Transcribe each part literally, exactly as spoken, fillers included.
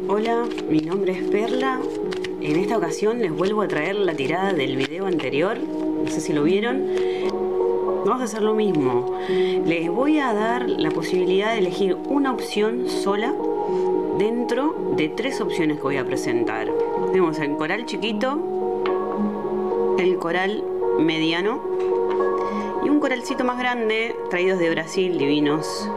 Hola, mi nombre es Perla. En esta ocasión les vuelvo a traer la tirada del video anterior. No sé si lo vieron. Vamos a hacer lo mismo. Les voy a dar la posibilidad de elegir una opción sola dentro de tres opciones que voy a presentar. Tenemos el coral chiquito, el coral mediano y un coralcito más grande, traídos de Brasil, divinos.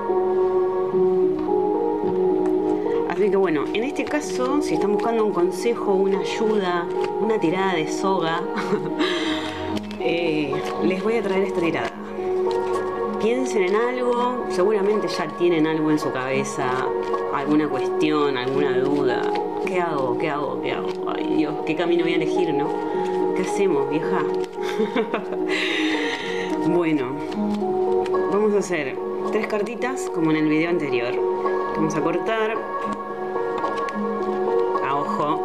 Así que bueno, en este caso, si están buscando un consejo, una ayuda, una tirada de soga, eh, les voy a traer esta tirada. Piensen en algo, seguramente ya tienen algo en su cabeza, alguna cuestión, alguna duda. ¿Qué hago? ¿Qué hago? ¿Qué hago? Ay Dios, ¿qué camino voy a elegir, no? ¿Qué hacemos, vieja? Bueno, vamos a hacer tres cartitas como en el video anterior. Vamos a cortar a ojo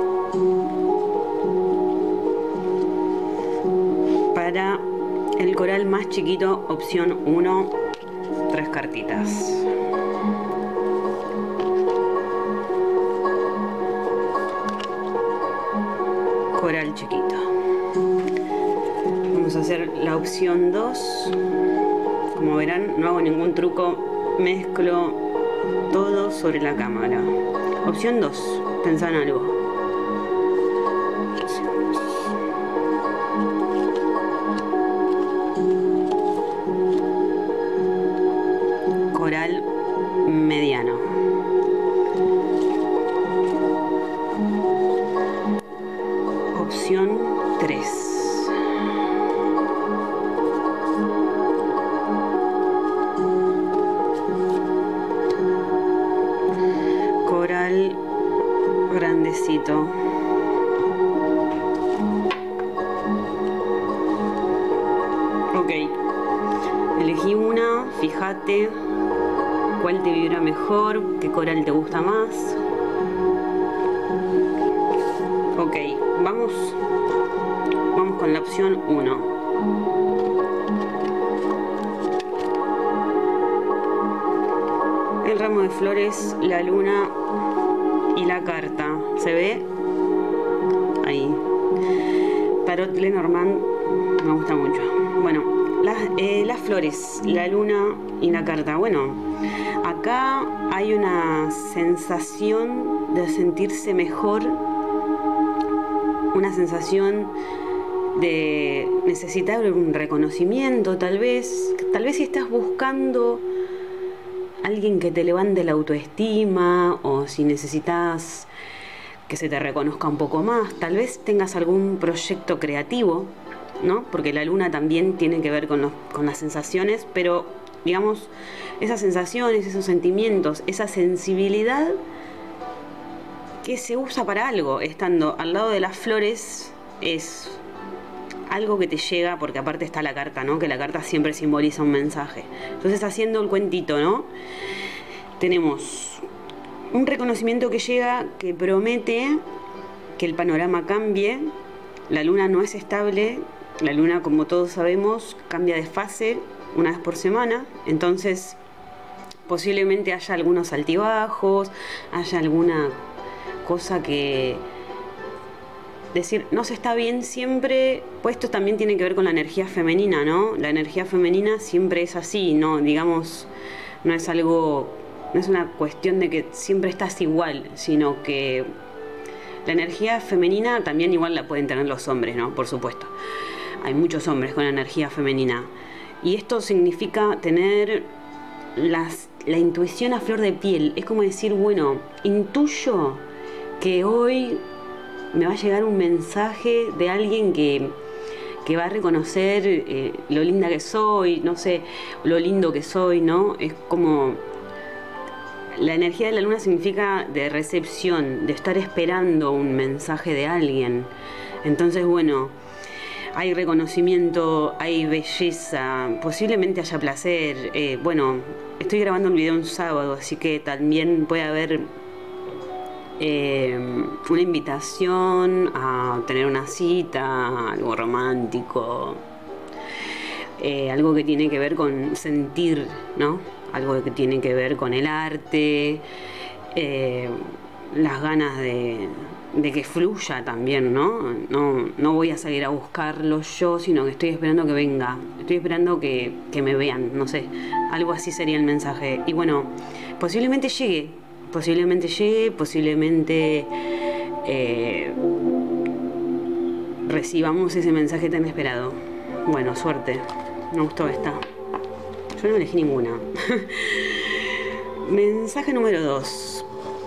para el coral más chiquito, opción uno, tres cartitas. Coral chiquito. Vamos a hacer la opción dos. Como verán, no hago ningún truco, mezclo todo sobre la cámara. Opción dos, pensá en algo. Coral mediano. Opción tres. Coral grandecito. Ok. Elegí una, fíjate cuál te vibra mejor, qué coral te gusta más. Ok, vamos, vamos con la opción uno. El ramo de flores, la luna y la carta. ¿Se ve? Ahí. Tarot Lenormand me gusta mucho. Bueno, las, eh, las flores, la luna y la carta. Bueno, acá hay una sensación de sentirse mejor, una sensación de necesitar un reconocimiento, tal vez. Tal vez si estás buscando alguien que te levante la autoestima, o si necesitas que se te reconozca un poco más, tal vez tengas algún proyecto creativo, ¿no? Porque la luna también tiene que ver con, los, con las sensaciones, pero digamos, esas sensaciones, esos sentimientos, esa sensibilidad que se usa para algo, estando al lado de las flores, es algo que te llega, porque aparte está la carta, ¿no? Que la carta siempre simboliza un mensaje. Entonces, haciendo el cuentito, ¿no? Tenemos un reconocimiento que llega, que promete que el panorama cambie. La luna no es estable. La luna, como todos sabemos, cambia de fase una vez por semana. Entonces, posiblemente haya algunos altibajos, haya alguna cosa que decir, no se está bien siempre, pues esto también tiene que ver con la energía femenina, ¿no? La energía femenina siempre es así, ¿no? Digamos, no es algo, no es una cuestión de que siempre estás igual, sino que la energía femenina también igual la pueden tener los hombres, ¿no? Por supuesto. Hay muchos hombres con energía femenina. Y esto significa tener las, la intuición a flor de piel. Es como decir, bueno, intuyo que hoy me va a llegar un mensaje de alguien que, que va a reconocer eh, lo linda que soy, no sé, lo lindo que soy, ¿no? Es como la energía de la luna significa de recepción, de estar esperando un mensaje de alguien. Entonces, bueno, hay reconocimiento, hay belleza, posiblemente haya placer. Eh, bueno, estoy grabando el video un sábado, así que también puede haber Eh, una invitación a tener una cita, algo romántico, eh, algo que tiene que ver con sentir, ¿no? Algo que tiene que ver con el arte, eh, las ganas de, de que fluya también, ¿no? ¿no? No voy a salir a buscarlo yo, sino que estoy esperando que venga. Estoy esperando que, que me vean, no sé. Algo así sería el mensaje. Y bueno, posiblemente llegue. Posiblemente llegue, posiblemente eh, recibamos ese mensaje tan esperado. Bueno, suerte. Me gustó esta. Yo no elegí ninguna. Mensaje número dos.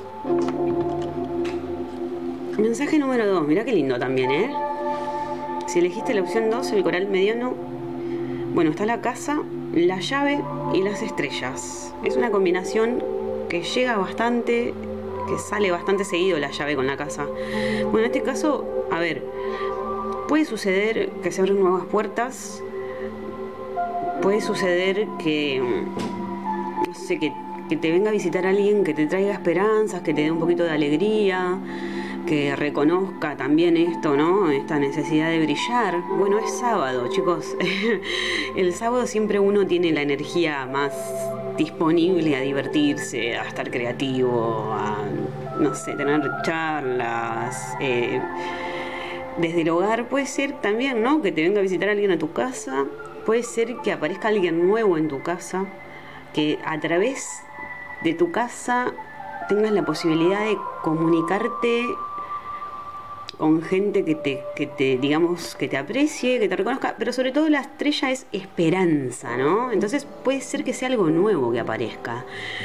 Mensaje número dos. Mirá qué lindo también, ¿eh? Si elegiste la opción dos, el coral mediano. Bueno, está la casa, la llave y las estrellas. Es una combinación que llega bastante, que sale bastante seguido la llave con la casa. Bueno, en este caso, a ver, puede suceder que se abran nuevas puertas. Puede suceder que, no sé, que, que te venga a visitar alguien que te traiga esperanzas, que te dé un poquito de alegría, que reconozca también esto, ¿no? Esta necesidad de brillar. Bueno, es sábado, chicos. El sábado siempre uno tiene la energía más disponible a divertirse, a estar creativo, a, no sé, tener charlas. Eh, desde el hogar puede ser también, ¿no? Que te venga a visitar alguien a tu casa. Puede ser que aparezca alguien nuevo en tu casa, que a través de tu casa tengas la posibilidad de comunicarte con gente que te, que te, digamos, que te aprecie, que te reconozca, pero sobre todo la estrella es esperanza, ¿no? Entonces puede ser que sea algo nuevo que aparezca.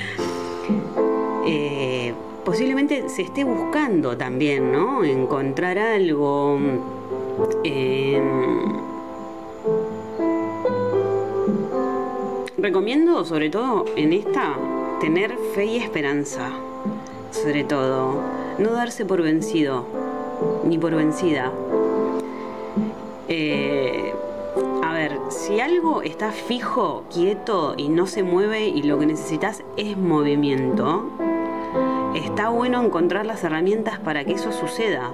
Eh, posiblemente se esté buscando también, ¿no? Encontrar algo. Eh, recomiendo, sobre todo en esta, tener fe y esperanza. Sobre todo, no darse por vencido ni por vencida. Eh, a ver, si algo está fijo, quieto y no se mueve y lo que necesitas es movimiento, está bueno encontrar las herramientas para que eso suceda.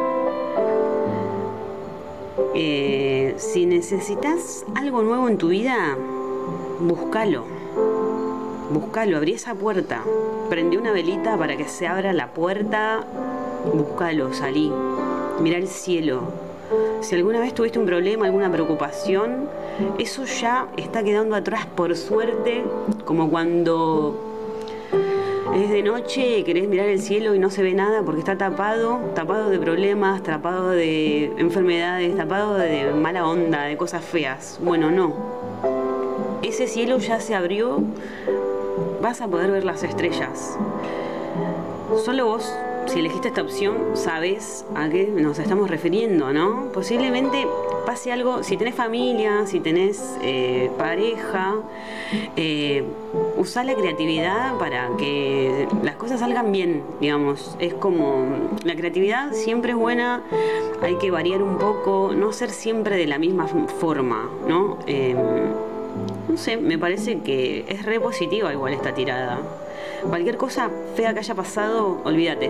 Eh, si necesitas algo nuevo en tu vida, búscalo. Búscalo, abrí esa puerta. Prendí una velita para que se abra la puerta. Búscalo, salí. Mirá el cielo. Si alguna vez tuviste un problema, alguna preocupación, eso ya está quedando atrás, por suerte. Como cuando es de noche y querés mirar el cielo y no se ve nada porque está tapado, tapado de problemas, tapado de enfermedades, tapado de mala onda, de cosas feas. Bueno, no. Ese cielo ya se abrió, vas a poder ver las estrellas. Solo vos, si elegiste esta opción, sabés a qué nos estamos refiriendo, ¿no? Posiblemente pase algo, si tenés familia, si tenés eh, pareja, eh, usá la creatividad para que las cosas salgan bien, digamos. Es como, la creatividad siempre es buena, hay que variar un poco, no ser siempre de la misma forma, ¿no? Eh, no sé, me parece que es re positiva igual esta tirada. Cualquier cosa fea que haya pasado, olvídate.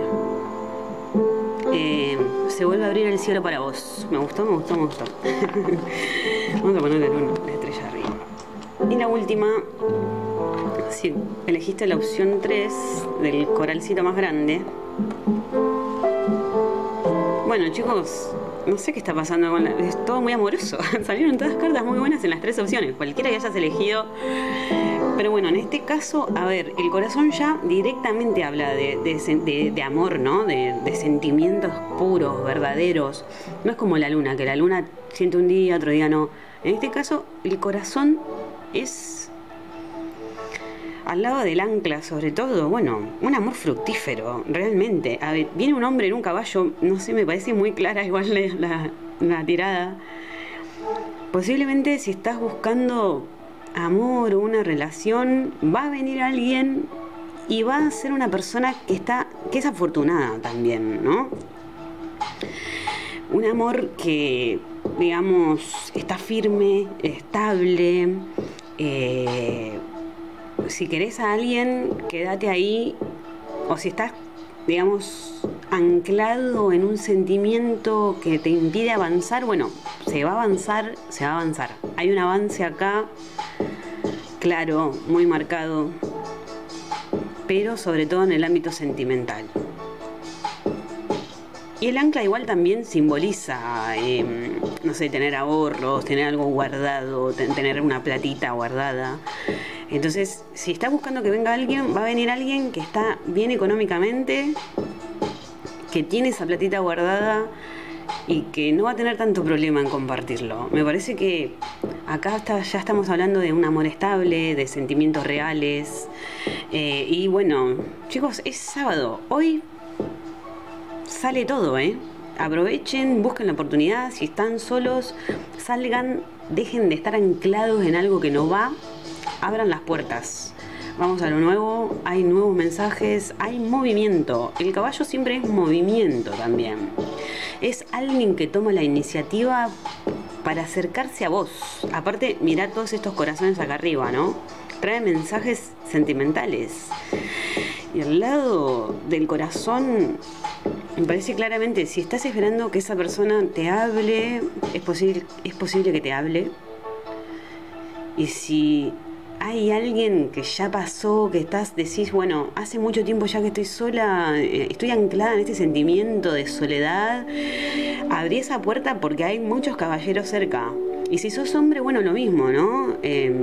Eh, se vuelve a abrir el cielo para vos. Me gustó, me gustó, me gustó. Vamos a ponerle una estrella arriba. Y la última, si elegiste la opción tres del coralcito más grande. Bueno, chicos, no sé qué está pasando con la... Es todo muy amoroso. Salieron todas cartas muy buenas en las tres opciones. Cualquiera que hayas elegido. Pero bueno, en este caso, a ver, el corazón ya directamente habla de, de, de, de amor, ¿no? De, de sentimientos puros, verdaderos. No es como la luna, que la luna siente un día, otro día no. En este caso, el corazón es... al lado del ancla, sobre todo, bueno, un amor fructífero, realmente. A ver, viene un hombre en un caballo, no sé, me parece muy clara igual la, la, la tirada. Posiblemente si estás buscando amor o una relación, va a venir alguien y va a ser una persona que está, que es afortunada también, ¿no? Un amor que, digamos, está firme, estable. Eh, si querés a alguien, quédate ahí. O si estás, digamos, anclado en un sentimiento que te impide avanzar, bueno, se va a avanzar, se va a avanzar. Hay un avance acá, claro, muy marcado, pero sobre todo en el ámbito sentimental. Y el ancla igual también simboliza, eh, no sé, tener ahorros, tener algo guardado, ten, tener una platita guardada. Entonces, si estás buscando que venga alguien, va a venir alguien que está bien económicamente, que tiene esa platita guardada y que no va a tener tanto problema en compartirlo. Me parece que acá está, ya estamos hablando de un amor estable, de sentimientos reales. Eh, y bueno, chicos, es sábado. Hoy sale todo, ¿eh? Aprovechen, busquen la oportunidad. Si están solos, salgan, dejen de estar anclados en algo que no va. Abran las puertas. Vamos a lo nuevo, hay nuevos mensajes, hay movimiento. El caballo siempre es movimiento también. Es alguien que toma la iniciativa para acercarse a vos. Aparte, mirá todos estos corazones acá arriba, ¿no? Trae mensajes sentimentales. Y al lado del corazón, me parece claramente, si estás esperando que esa persona te hable, es posible, es posible que te hable. Y si hay alguien que ya pasó, que estás, decís, bueno, hace mucho tiempo ya que estoy sola, eh, estoy anclada en este sentimiento de soledad, abrí esa puerta porque hay muchos caballeros cerca. Y si sos hombre, bueno, lo mismo, ¿no? Eh,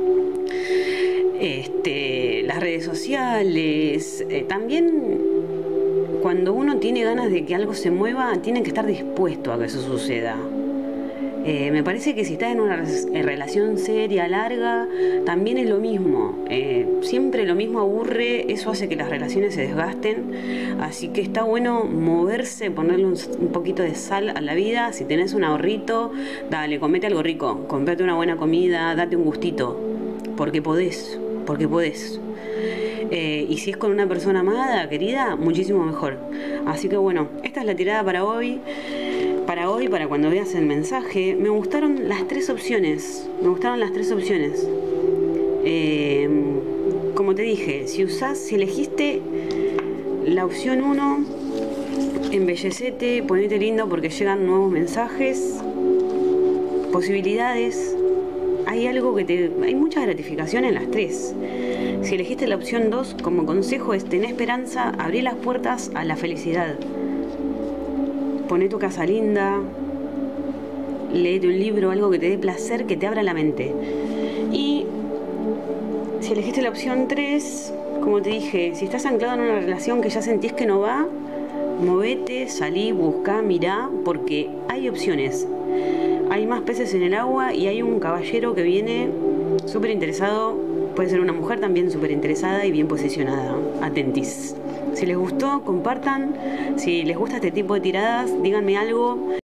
este, las redes sociales, eh, también cuando uno tiene ganas de que algo se mueva, tiene que estar dispuesto a que eso suceda. Eh, me parece que si estás en una relación seria, larga, también es lo mismo. Eh, siempre lo mismo aburre, eso hace que las relaciones se desgasten. Así que está bueno moverse, ponerle un, un poquito de sal a la vida. Si tenés un ahorrito, dale, comete algo rico, comprate una buena comida, date un gustito. Porque podés, porque podés. Eh, y si es con una persona amada, querida, muchísimo mejor. Así que bueno, esta es la tirada para hoy. Para hoy, para cuando veas el mensaje, me gustaron las tres opciones. Me gustaron las tres opciones. Eh, como te dije, si usás, si elegiste la opción uno, embellecete, ponete lindo porque llegan nuevos mensajes, posibilidades. Hay algo que te... Hay mucha gratificación en las tres. Si elegiste la opción dos, como consejo es tener esperanza, abrí las puertas a la felicidad. Poné tu casa linda, léete un libro, algo que te dé placer, que te abra la mente. Y si elegiste la opción tres, como te dije, si estás anclado en una relación que ya sentís que no va, movete, salí, buscá, mirá, porque hay opciones. Hay más peces en el agua y hay un caballero que viene súper interesado. Puede ser una mujer también súper interesada y bien posicionada. Atentis. Si les gustó, compartan. Si les gusta este tipo de tiradas, díganme algo.